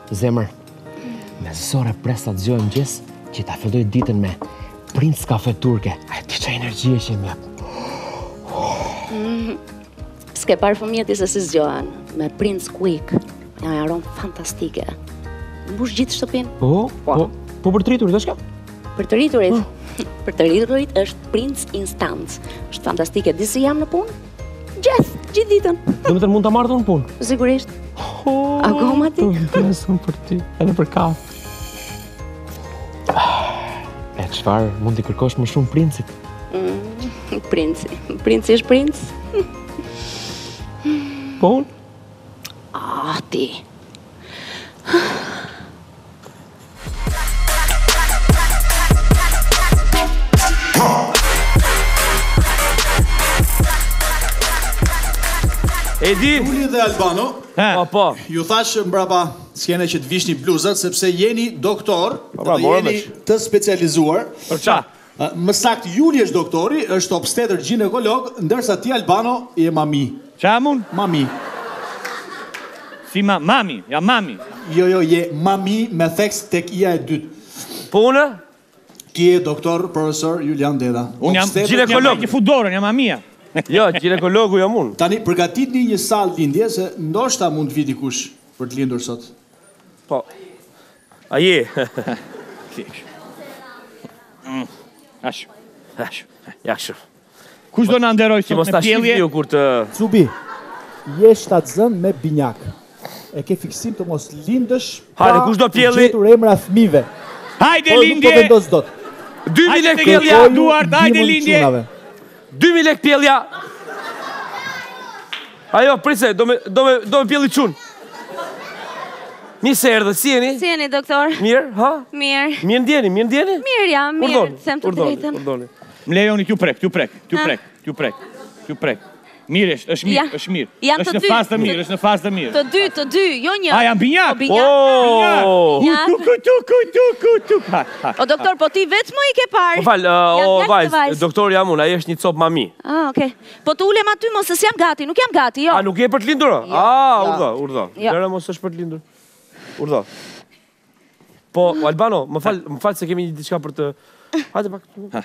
Zemër, me zore presa të gjojë mëgjes, që ta filloj ditën me Prince kafe turke. A ti që energjie që më jep. S'ke parë fëmijët se si zgjohen, me Prince Quick. Ja, aron fantastike. Mbush gjithë shtëpin. Po për të rriturit, është ka? Për të rriturit? Për të rriturit është Prince Instant. Është fantastike. Disi jam në punë? Gjithë ditën. Do më të mund të marrë në punë? Sigurisht. Akoma ti? Të intereson për ti, edhe për kafë. E çfarë mund t'i kërkosh më shumë princit? Princi. Princi është princ? Po unë? Ti. Edi? Uli dhe Albano, Po. ju thash mbrapa skene që të vishni bluzat, sepse jeni doktor dhe jeni të specializuar. Për qa? Më saktë Juli është doktori, është obstetër ginekolog, ndërsa ti Albano je mami. Qa mun? Mami. Si mami, ja mami. Jo, je mami me theks tek ija e dytë. Po unë? Ti je doktor, profesor Julian Deda. Unë jam ginekolog. Një fudorën, jam mamia. Jo, ginekologu jam unë. Tani, përgatitni një sallë lindje, se ndoshta mund të vi dikush për të lindur sot. Po. A je? Ashtu. Kush do në nderoj sot me pjellje? Cubi, je shtatzën me binjak. E ke fiksim të mos lindësh pa të gjetur emra fëmijëve. Hajde lindje! 2000 lek pjellja, Duart, hajde lindje! 2000 lek pjellja. Ajo, prise, do me pjelli qunë. Mirë se erdhe, si jeni? Si jeni, doktor? Mirë, ha? Mirë. Mirë ndjeni? Mirë jam, mirë, them të drejtën. Më lejoni t'ju prek. Mirë është mirë. Është në fazë të mirë. Të dy, jo një. A, jam binjak? Tuk. O, doktor, po ti vetë më i ke parë. Po falë, o vajzë, doktor jam unë, aje është një copë mami. Okej. Po të ulem aty mos, se jam gati, nuk jam gati, jo. A, nuk je për të lindur? Urdhë. Lere mos është për të lindur. Urdhë. Po, Albano, më falë se kemi një diçka për të... Hajde pak.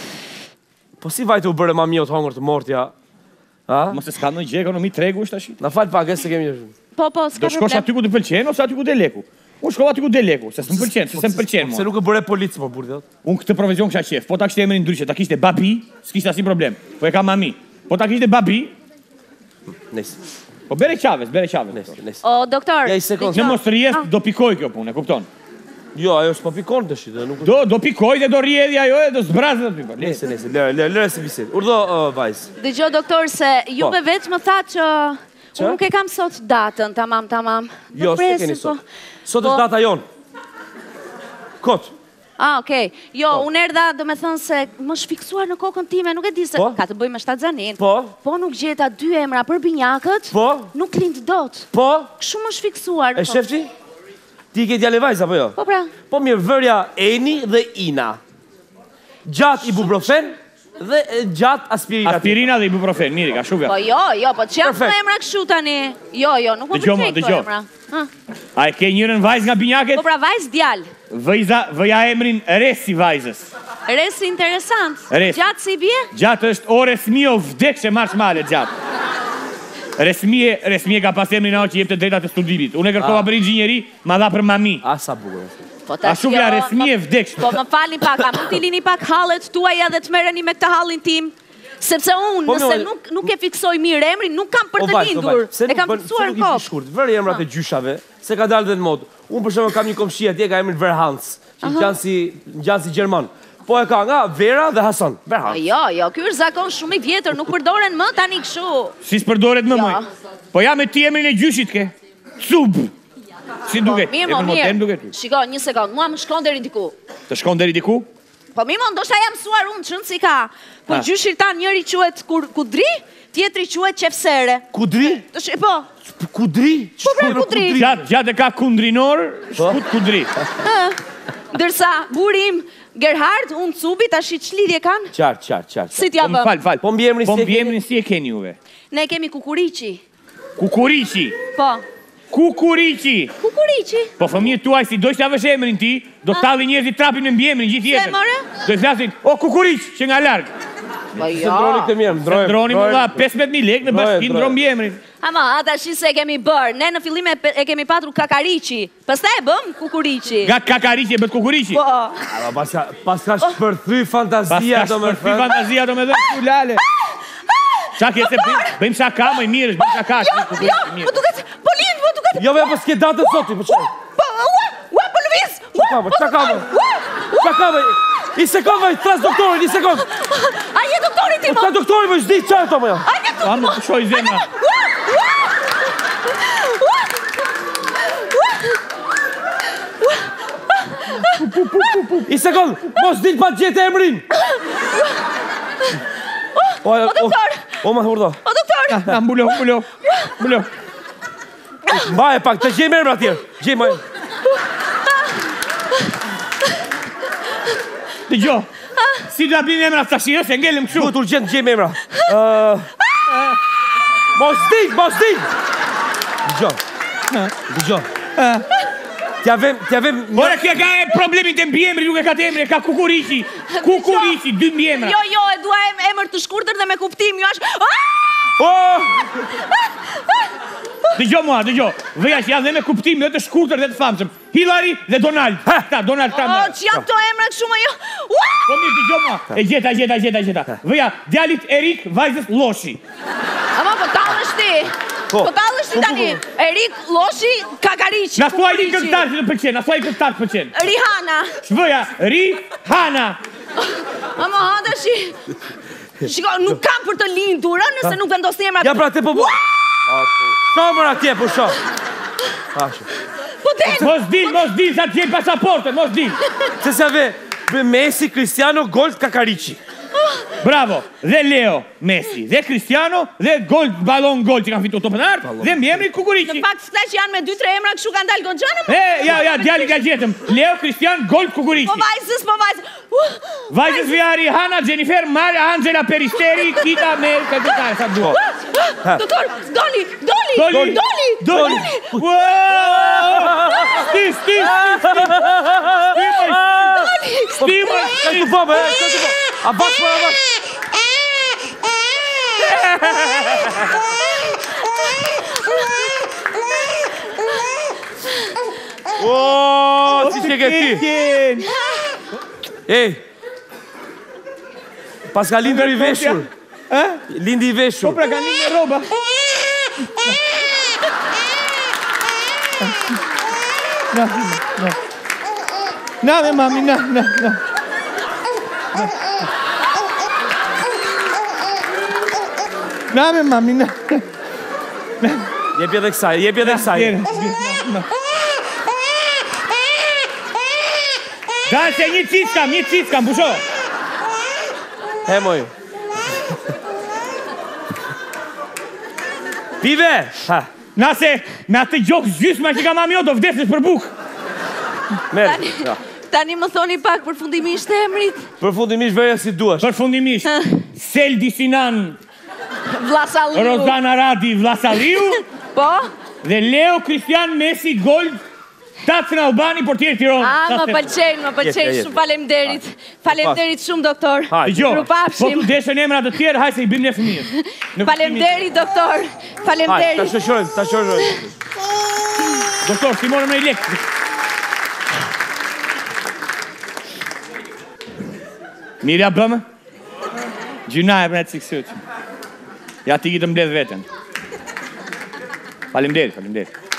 Po si vajtë u bërë mami o të hongër të mortja? Mos e s'ka në gjë ekonomi tregu është ashtu. Na fal pak, se kemi. Po, s'ka problem. Do shkosh aty ku të pëlqen ose aty ku del leku? Unë shkova aty ku del leku, se s'm pëlqen mua. Se nuk e bëre policë po burrë. Unë këtë profesion kisha qef. Po ta kishte emrin ndryshe, ta kishte babi, s'kishte asnjë problem. Po e ka mami. Po ta kishte babi. Nice. Po bere qaves. Nice. O, doktor. Në mos rrjes do pikoj kjo punë, e kupton? Jo, ajo s'po pikon tash, nuk. Do pikoj dhe do rrjedhi ajo e do zbrazet aty. Nice. Lëre se bisedë. Urdhë vajz. Dëgjoj doktor se juve vetë më tha që unë nuk e kam sot datën, tamam. Jo, s'e keni sot. Sot është data jon. Kot. Okej. Jo, unë erdha, do me thënë se më shfiksuar në kokën time, nuk e di se ka të bëj me shtatzanin. Po nuk gjeta 2 emra për binjakët. Nuk lind dot. Kështu më shfiksuar. E shefti? Ti ke djale vajza, apo jo? Po pra. Po mirë, vërja Eni dhe Ina. Gjat ibuprofen dhe gjat aspirina. Aspirina dhe ibuprofen, mirë, ka shumë. Po jo, po që janë të emra kështu tani? Jo, nuk më përqej këto emra. A e ke njërën vajz nga binjaket? Po pra, vajz djal. Vëja emrin Resi vajzës. Resi interesant. Gjatë si bje? Gjatë është o Resmio vdek që marsh male gjatë. Resmie ka pas emrin ao që jep të drejta të studimit. Unë e kërkova për inxhinjeri, ma dha për mami. A sa bukur. A shumë ja Resmie vdek. Po më falni pak, a mund t'i lini pak hallet tuaja dhe të merreni me këtë hallin tim? Sepse unë, nëse nuk e fiksoj mirë emrin, nuk kam për të lindur. E kam fiksuar në kokë. Vërë emrat e gjyshave, se ka dalë dhe në modë. Unë për shembull kam një komshi atje ka emrin Verhans, që ngjan si gjerman. Po e ka nga Vera dhe Hasan. Jo, ky është zakon shumë i vjetër, nuk përdoren më tani kështu. Si s'përdoret më moj? Po ja me ti emrin e gjyshit ke. Cub. Si duket? Mirë. Shiko, një sekond, mua më shkon deri diku. Të shkon deri diku? Po mimo, ndoshta jam mësuar unë, çon si ka. Po gjyshit tan njëri quhet Kudri, tjetri quhet Qefsere. Kudri? Po. Kudri? Po pra Kudri. Gjatë ka kundrinor, shkut Kudri. Ndërsa burim Gerhard, unë Cubi, ta shi qlidhje kanë? Qartë. Si t'ja vëm? Fal. Po mbiemrin si e keni juve? Ne kemi Kukuriqi. Kukuriqi? Po. Kukuriqi. Kukuriqi? Po fëmijët tuaj si dojsh ta vësh emrin ti, do talli njerëzit trapin me mbiemrin gjithë jetën. Se more? Do flasin, o Kukuriq, që nga larg. Po jo. Ndroni këtë mjem, Ndroni më dha 15.000 lekë në bashki ndron mbiemrin. Ama, ata shi se kemi bërë, ne në fillim e kemi patur Kakariqi, pastaj e bëm Kukuriqi. Nga Kakariqi e bët Kukuriqi. Po. Pas ka shpërthy fantazia do me thënë. Fantazia do me thënë, ku lale. Qa kje se bëjmë shaka, më i mirësh, bëjmë shaka. Jo, më duket, po lind, më duket. Jo, po s'ke datën soti, po qaj. Ua, po lëviz. Qa ka më? I sekund, vaj, tras doktorin, i sekund. A je doktori ti, mo? Ta doktorin, më zdi qaj to, më jo. A më pushoj zemra. I sekund, mos dit pa gjithë emrin. O doktor. O, ma hurdo. O doktor. Na, mbulo. Mbaje pak, të gjej emra tjerë. Gjej ma. Dëgjo, si do abin emra të shirë, se ngellim këshu. Duhet urgent gjej emra. Mos dit. Dëgjo. T'ja vem... Ora kja ka e problemin të mbiemri, nuk e ka të emri, ka Kukuriqi. Kukuriqi, 2 mbiemra. Jo, e dua emër të shkurtër dhe me kuptim, jo ashtë... Dëgjo mua, vëja që janë dhe me kuptim dhe të shkurtër dhe të famshëm. Hillary dhe Donald. Donald Trump. Që janë këto emra këshu më jo... Po mirë, dëgjo mua. E gjeta. Vëja, djalit Erik, vajzës Loshi. Ama, po talësh ti. Po talësh ti tani. Erik, Loshi, Kakariqi, Na thuaj një këngëtar që të pëlqen, Rihanna. Shvëja, Rihanna. Ama, hada shi... Shiko, nuk kam për të lindur, nëse nuk vendos një emra... Ja pra te po... Shomër atje, po shom. Po den! Mos dil, sa t'gjej pasaportën, mos dil. Se se ve Messi, Cristiano, Gold, Kakariqi. Bravo, dhe Leo Messi, dhe Cristiano, dhe Ballon Gold që kanë fitu topën artë, dhe mjemri Kukuriqi. Në fakt, s'kta që janë me 2-3 emra këshu kanë dalë gonxhanë? Ja, djali ka gjetëm. Leo, Cristian, Gold, Kukuriqi. Po vajzës. Vajzës vija Rihanna, Jennifer, Maria, Angela Peristeri, Kita, Mel, këtë sa duo. Doktor, Doli! Abax. Si që ke ti? Ej, pas ka lindër i veshur. Lindi i veshur. Po pra ka një me roba. Na me mami, na. Na me mami, na. Jepi edhe kësaj. Da se një cickam, busho. He moj. Pive! Nase, me atë gjokë gjysma që ka mami jo, do vdesës për buk. Merë. Tani më thoni pak përfundimisht e emrit. Përfundimisht veja si duash. Përfundimisht, Seldi Sinan, Vlasaliu. Rozana Radi Vlasaliu, Po? dhe Leo Cristian Messi Gold, Tacën Albani, portier Tiranë. Më pëlqejnë, shumë faleminderit. Faleminderit shumë, doktor. Dëgjo, po tu deshen emra të tjerë, haj se i bim ne fëmijët. Faleminderit, doktor. Faleminderit. Ta shoqërojmë. Doktor, si morëm në i lekë. Mirja bëmë? Gjuna e për në të sikësut. Ja ti ki të mbledh vetën. Faleminderit.